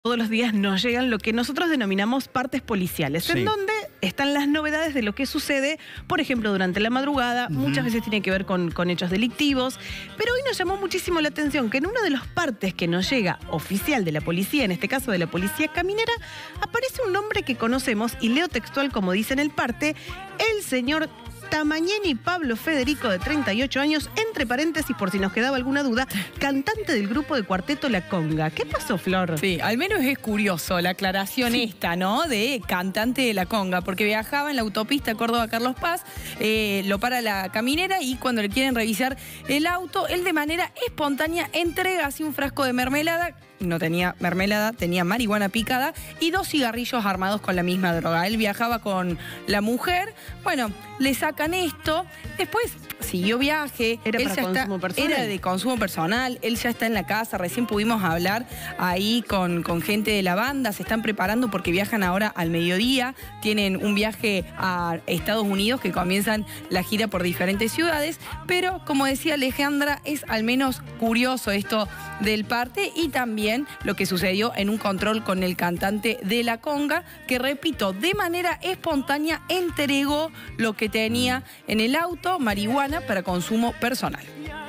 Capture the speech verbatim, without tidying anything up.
Todos los días nos llegan lo que nosotros denominamos partes policiales, Sí. en donde están las novedades de lo que sucede, por ejemplo, durante la madrugada. Uh-huh. Muchas veces tiene que ver con, con hechos delictivos, pero hoy nos llamó muchísimo la atención que en una de las partes que nos llega oficial de la policía, en este caso de la policía caminera, aparece un nombre que conocemos, y leo textual como dice en el parte: el señor Tamagnini Pablo Federico, de treinta y ocho años, entre paréntesis, por si nos quedaba alguna duda, cantante del grupo de cuarteto La Conga. ¿Qué pasó, Flor? Sí, al menos es curioso la aclaración sí. esta, ¿no? De cantante de La Conga, porque viajaba en la autopista Córdoba-Carlos Paz, eh, lo para la caminera y cuando le quieren revisar el auto, él de manera espontánea entrega así un frasco de mermelada. No tenía mermelada, tenía marihuana picada y dos cigarrillos armados con la misma droga. Él viajaba con la mujer, bueno, le sacan esto, después siguió viaje. ¿Era él para ya consumo está, personal? Era de consumo personal, él ya está en la casa, recién pudimos hablar ahí con, con gente de la banda, se están preparando porque viajan ahora al mediodía, tienen un viaje a Estados Unidos que comienzan la gira por diferentes ciudades, pero como decía Alejandra, es al menos curioso esto del parte y también lo que sucedió en un control con el cantante de La Conga, que repito, de manera espontánea entregó lo que tenía en el auto, marihuana para consumo personal.